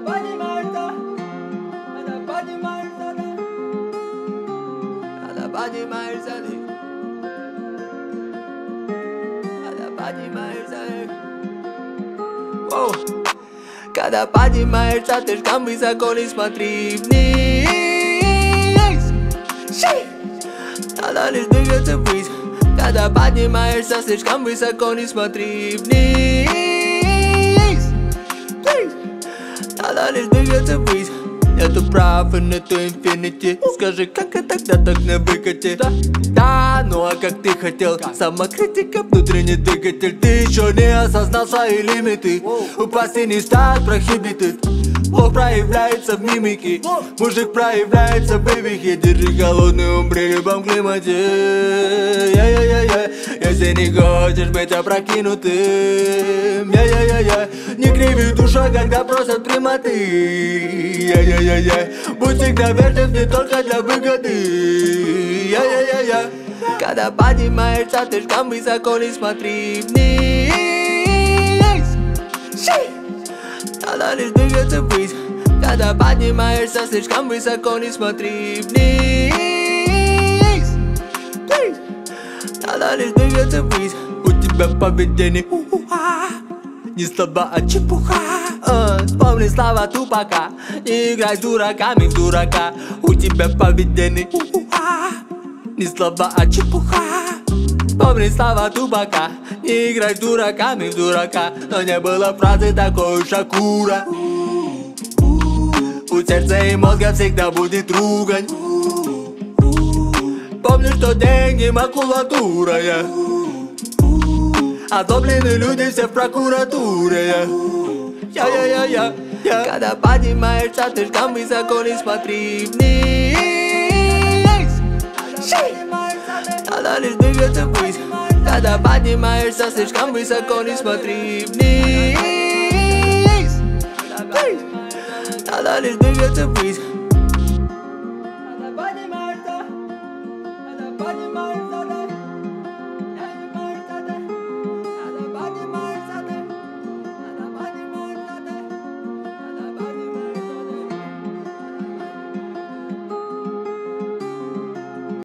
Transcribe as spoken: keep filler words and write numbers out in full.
поднимается, когда поднимается, когда поднимается ты, когда поднимается. Воу. Когда поднимаешься, ты слишком высоко, не смотри вниз. Надо лишь двигаться ввысь. Когда поднимаешься, слишком высоко, не смотри вниз. Надо лишь двигаться ввысь. Нету прав и нету инфинити. Скажи, как это тогда так на выкате? Да, да, ну а как ты хотел? Самокритика, внутренний двигатель. Ты еще не осознал свои лимиты. Упасть и не стать prohibited. Бог проявляется в мимике. Мужик проявляется в вывихе. Держи холодный ум при любом климате. Я-я-я-я. Если не хочешь быть опрокинутым. Я-я-я-я. Не криви душа, когда просят прямоты. Я-я-я-я. Будь всегда вежлив не только для выгоды. Я-я-я-я. Когда поднимаешься, ты слишком высоко, не смотри вниз. Надо лишь двигаться ввысь. Когда поднимаешься, слишком высоко, не смотри вниз. Надо лишь двигаться ввысь. У тебя поведение не слова, а чепуха. uh, Вспомни слова Тупака. Не играй с дураками в дурака. У тебя поведение не слова, а чепуха. Вспомни слова Тупака. Не играй с дураками в дурака. Но не было фразы такой уж Шакура. У сердца и мозга всегда будет ругань. Помни, что деньги макулатура, я. Озлобленные люди все в прокуратуре. Я-я-я-я. Когда поднимаешься, ты слишком высоко, не смотри вниз. Надо лишь двигаться ввысь. Когда поднимаешься, слишком высоко, не смотри вниз. Надо лишь двигаться ввысь.